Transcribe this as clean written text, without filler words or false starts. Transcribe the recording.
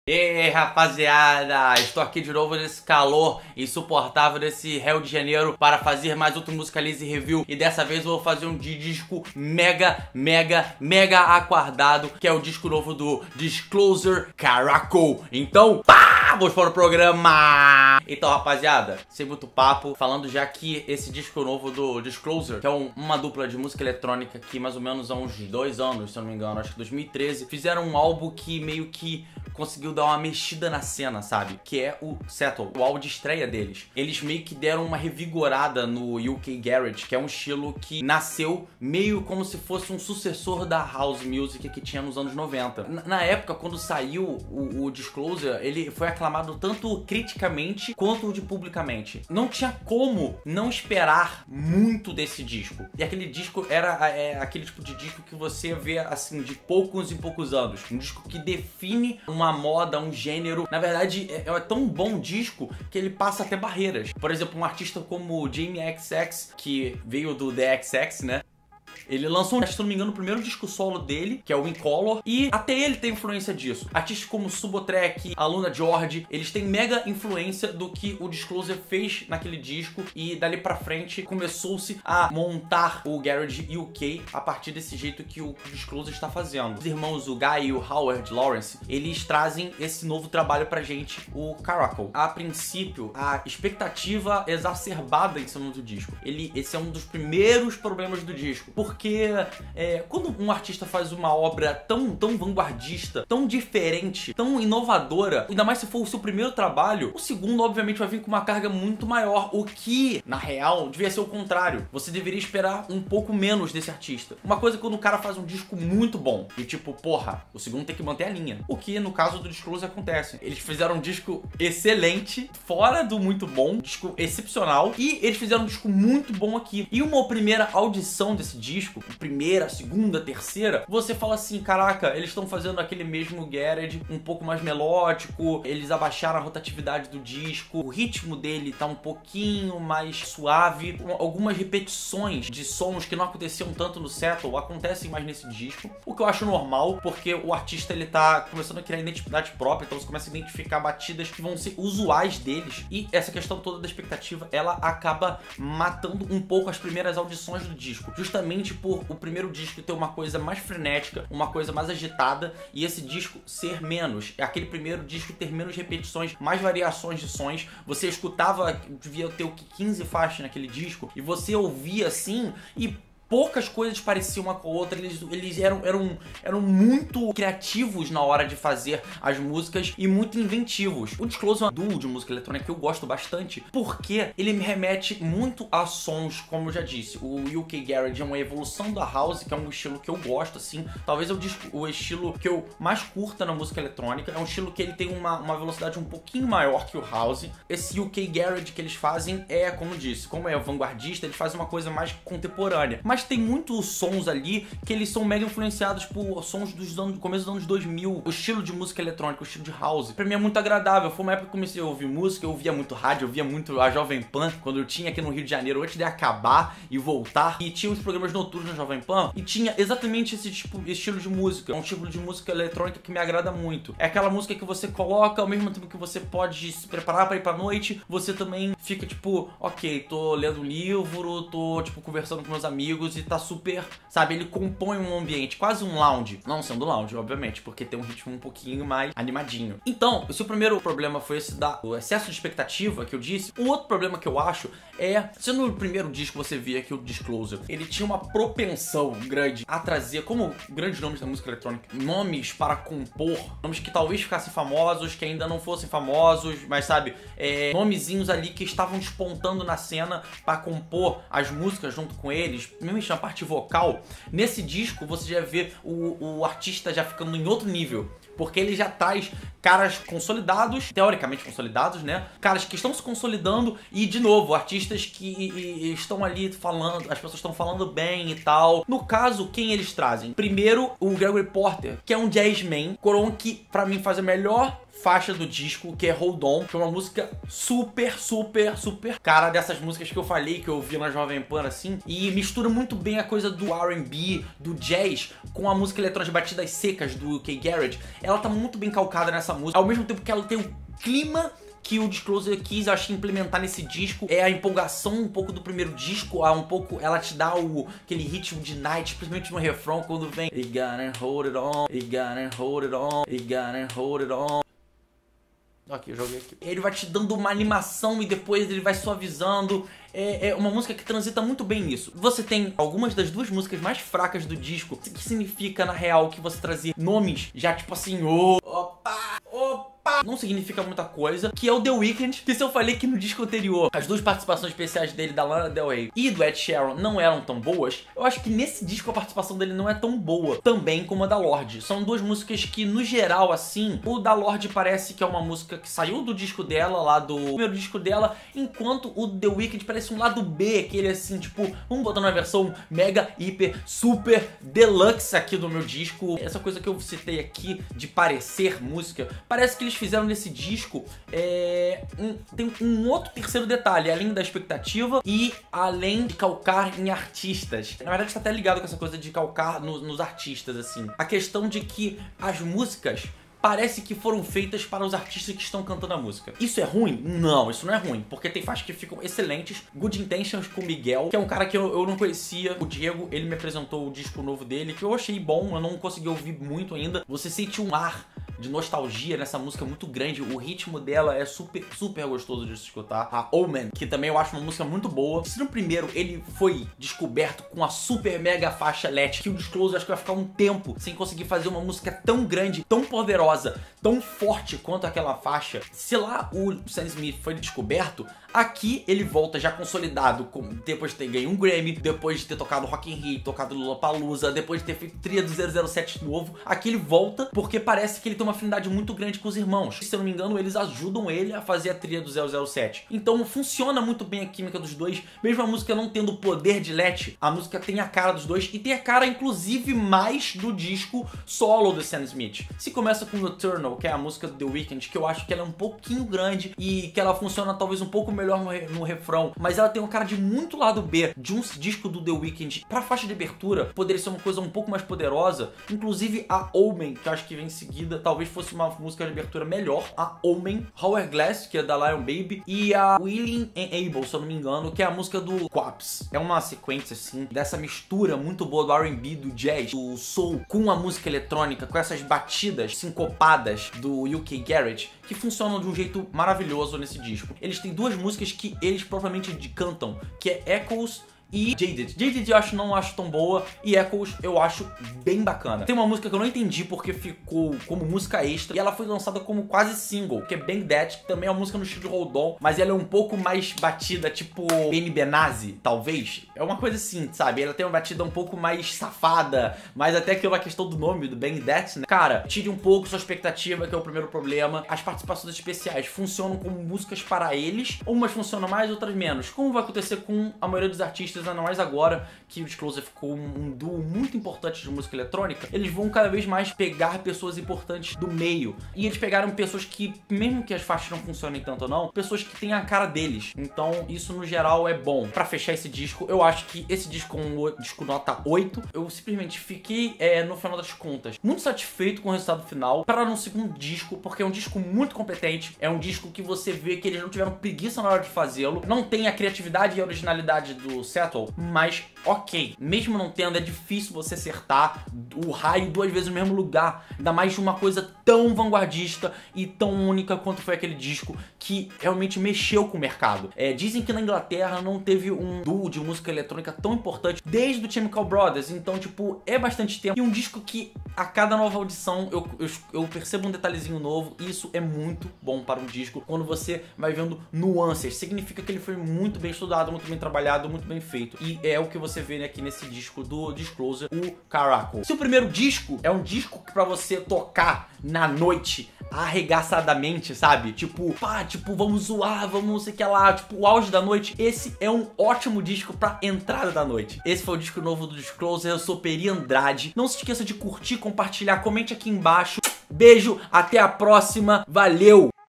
E rapaziada, estou aqui de novo nesse calor insuportável desse Rio de Janeiro para fazer mais outro Musicalize Review. E dessa vez eu vou fazer um disco mega aguardado, que é o disco novo do Disclosure Caracal. Então, vamos para o programa! Então, rapaziada, sem muito papo, falando já que esse disco novo do Disclosure, que é uma dupla de música eletrônica que mais ou menos há uns 2 anos, se eu não me engano, acho que 2013, fizeram um álbum que meio que conseguiu dar uma mexida na cena, sabe? Que é o Settle, o álbum de estreia deles. Eles meio que deram uma revigorada no UK Garage, que é um estilo que nasceu meio como se fosse um sucessor da House Music que tinha nos anos 90. Na época, quando saiu o Disclosure, ele foi aclamado tanto criticamente quanto de publicamente. Não tinha como não esperar muito desse disco. E aquele disco era aquele tipo de disco que você vê assim, de poucos em poucos anos. Um disco que define uma moda, um gênero. Na verdade, é tão bom disco que ele passa até barreiras. Por exemplo, um artista como o Jamie XX, que veio do The XX, né? Ele lançou, se não me engano, o primeiro disco solo dele, que é o In Color, e até ele tem influência disso. Artistas como Subotrek, a Luna George, eles têm mega influência do que o Disclosure fez naquele disco, e dali pra frente começou-se a montar o Garage UK a partir desse jeito que o Disclosure está fazendo. Os irmãos, o Guy e o Howard Lawrence, eles trazem esse novo trabalho pra gente, o Caracal. A princípio, a expectativa exacerbada em cima do disco. Esse é um dos primeiros problemas do disco, porque quando um artista faz uma obra tão vanguardista, tão diferente, tão inovadora, ainda mais se for o seu primeiro trabalho, o segundo obviamente vai vir com uma carga muito maior, o que, na real, devia ser o contrário. Você deveria esperar um pouco menos desse artista. Uma coisa é quando o cara faz um disco muito bom, e tipo, porra, o segundo tem que manter a linha. O que, no caso do Disclosure, acontece. Eles fizeram um disco excelente, fora do muito bom, um disco excepcional, e eles fizeram um disco muito bom aqui. E uma primeira audição desse disco, primeira, segunda, terceira, você fala assim, caraca, eles estão fazendo aquele mesmo garage um pouco mais melódico, eles abaixaram a rotatividade do disco, o ritmo dele tá um pouquinho mais suave, algumas repetições de sons que não aconteciam tanto no Settle acontecem mais nesse disco, o que eu acho normal, porque o artista ele tá começando a criar identidade própria, então você começa a identificar batidas que vão ser usuais deles, e essa questão toda da expectativa, ela acaba matando um pouco as primeiras audições do disco, justamente por o primeiro disco ter uma coisa mais frenética, uma coisa mais agitada, e esse disco ser menos. Aquele primeiro disco ter menos repetições, mais variações de sons. Você escutava, devia ter o que 15 faixas naquele disco, e você ouvia assim, e poucas coisas pareciam uma com a outra, eles eram muito criativos na hora de fazer as músicas e muito inventivos. O Disclosure é um duo de música eletrônica que eu gosto bastante, porque ele me remete muito a sons, como eu já disse. O UK Garage é uma evolução da House, que é um estilo que eu gosto, assim. Talvez o estilo que eu mais curta na música eletrônica. É um estilo que ele tem uma velocidade um pouquinho maior que o House. Esse UK Garage que eles fazem como eu disse, como é vanguardista, eles fazem uma coisa mais contemporânea. Mas tem muitos sons ali que eles são mega influenciados por sons do começo dos anos 2000, o estilo de música eletrônica, o estilo de house. Pra mim é muito agradável. Foi uma época que eu comecei a ouvir música, eu ouvia muito rádio, eu ouvia muito a Jovem Pan, quando eu tinha aqui no Rio de Janeiro, antes de acabar e voltar, e tinha os programas noturnos na Jovem Pan, e tinha exatamente esse estilo de música. É um tipo de música eletrônica que me agrada muito. É aquela música que você coloca, ao mesmo tempo que você pode se preparar pra ir pra noite, você também fica tipo, ok, tô lendo um livro, tô tipo conversando com meus amigos, e tá super, sabe, ele compõe um ambiente, quase um lounge. Não sendo lounge, obviamente, porque tem um ritmo um pouquinho mais animadinho. Então, se o primeiro problema foi esse o excesso de expectativa que eu disse, o outro problema que eu acho se no primeiro disco você via que o Disclosure, ele tinha uma propensão grande a trazer, como grandes nomes da música eletrônica, nomes para compor, nomes que talvez ficassem famosos, que ainda não fossem famosos, mas sabe, nomezinhos ali que estavam despontando na cena para compor as músicas junto com eles, mesmo na parte vocal. Nesse disco você já vê o artista já ficando em outro nível, porque ele já traz caras consolidados, teoricamente consolidados, né? Caras que estão se consolidando e, de novo, artistas que estão ali falando, as pessoas estão falando bem e tal. No caso, quem eles trazem? Primeiro, o Gregory Porter, que é um jazzman, que pra mim faz a melhor faixa do disco, que é Hold On, que é uma música super cara dessas músicas que eu falei, que eu ouvi na Jovem Pan, assim, e mistura muito bem a coisa do R&B, do jazz, com a música eletrônica de batidas secas do UK Garage. Ela tá muito bem calcada essa música, ao mesmo tempo que ela tem um clima que o Disclosure quis, eu acho, implementar nesse disco. É a empolgação um pouco do primeiro disco, um pouco, ela te dá aquele ritmo de Night, principalmente no refrão, quando vem You gotta hold it on, you gotta hold it on, you gotta hold it on. Ok, eu joguei aqui. Ele vai te dando uma animação e depois ele vai suavizando. É uma música que transita muito bem nisso. Você tem algumas das duas músicas mais fracas do disco, que significa, na real, que você trazia nomes já tipo assim, opa, não significa muita coisa, que é o The Weeknd, que se eu falei que no disco anterior as duas participações especiais dele, da Lana Del Rey e do Ed Sheeran, não eram tão boas, eu acho que nesse disco a participação dele não é tão boa, também como a da Lorde. São duas músicas que, no geral, assim, o da Lorde parece que é uma música que saiu do disco dela, lá do primeiro disco dela, enquanto o The Weeknd parece um lado B, que ele assim, tipo, vamos botar na versão mega, hiper, super deluxe aqui do meu disco. Essa coisa que eu citei aqui de parecer música, parece que eles fizeram nesse disco tem um outro terceiro detalhe, além da expectativa e além de calcar em artistas. Na verdade tá até ligado com essa coisa de calcar nos artistas, assim. A questão de que as músicas parece que foram feitas para os artistas que estão cantando a música. Isso é ruim? Não, isso não é ruim, porque tem faixas que ficam excelentes. Good Intentions com o Miguel, que é um cara que eu não conhecia. O Diego, ele me apresentou o disco novo dele, que eu achei bom, eu não consegui ouvir muito ainda. Você sente um ar de nostalgia nessa música muito grande, o ritmo dela é super, super gostoso de se escutar. A Omen, que também eu acho uma música muito boa. Se no primeiro ele foi descoberto com a super mega faixa LED, que o Disclosure acho que vai ficar um tempo sem conseguir fazer uma música tão grande, tão poderosa, tão forte quanto aquela faixa. Se lá o Sam Smith foi descoberto, aqui ele volta já consolidado, depois de ter ganho um Grammy, depois de ter tocado Rock in Rio, tocado Lollapalooza, depois de ter feito trilha do 007 novo. Aqui ele volta porque parece que ele tem uma afinidade muito grande com os irmãos. Se eu não me engano, eles ajudam ele a fazer a trilha do 007. Então funciona muito bem a química dos dois, mesmo a música não tendo o poder de Let, a música tem a cara dos dois e tem a cara, inclusive, mais do disco solo do Sam Smith. Se começa com Eternal, que é a música do The Weeknd, que eu acho que ela é um pouquinho grande e que ela funciona talvez um pouco melhor no refrão, mas ela tem uma cara de muito lado B de um disco do The Weeknd. Pra faixa de abertura, poderia ser uma coisa um pouco mais poderosa, inclusive a Omen, que eu acho que vem em seguida, talvez fosse uma música de abertura melhor. A Omen, Hourglass, que é da Lion Baby, e a Willing and Able, se eu não me engano, que é a música do Quaps. É uma sequência, assim, dessa mistura muito boa do R&B, do jazz, do soul, com a música eletrônica, com essas batidas sincopadas do UK Garage, que funcionam de um jeito maravilhoso nesse disco. Eles têm duas músicas que eles propriamente cantam, que é Echoes e Jaded. Jaded eu não acho tão boa e Echoes eu acho bem bacana. Tem uma música que eu não entendi porque ficou como música extra e ela foi lançada como quase single, que é Bang That, que também é uma música no estilo Hold On, mas ela é um pouco mais batida, tipo Benny Benassi, talvez. É uma coisa assim, sabe? Ela tem uma batida um pouco mais safada, mas até aquela questão do nome, do Bang That, né? Cara, tire um pouco sua expectativa, que é o primeiro problema. As participações especiais funcionam como músicas para eles, umas funcionam mais, outras menos. Como vai acontecer com a maioria dos artistas, ainda mais agora que o Disclosure ficou um duo muito importante de música eletrônica, eles vão cada vez mais pegar pessoas importantes do meio. E eles pegaram pessoas que, mesmo que as faixas não funcionem tanto ou não, pessoas que têm a cara deles. Então isso no geral é bom. Pra fechar esse disco, eu acho que esse disco é um disco nota 8. Eu simplesmente fiquei, no final das contas, muito satisfeito com o resultado final para um segundo disco, porque é um disco muito competente, é um disco que você vê que eles não tiveram preguiça na hora de fazê-lo, não tem a criatividade e a originalidade do Settle, mas ok, mesmo não tendo, é difícil você acertar o raio duas vezes no mesmo lugar, ainda mais de uma coisa tão vanguardista e tão única quanto foi aquele disco que realmente mexeu com o mercado. Dizem que na Inglaterra não teve um duo de música eletrônica tão importante desde o Chemical Brothers, então tipo, é bastante tempo, e um disco que a cada nova audição eu percebo um detalhezinho novo, e isso é muito bom para um disco, quando você vai vendo nuances, significa que ele foi muito bem estudado, muito bem trabalhado, muito bem feito. E é o que você vê aqui nesse disco do Disclosure, o Caracal. Se o primeiro disco é um disco que pra você tocar na noite arregaçadamente, sabe? Tipo, vamos zoar, vamos sei que lá, tipo, o auge da noite. Esse é um ótimo disco pra entrada da noite. Esse foi o disco novo do Disclosure, eu sou Peri Andrade. Não se esqueça de curtir, compartilhar, comente aqui embaixo. Beijo, até a próxima, valeu!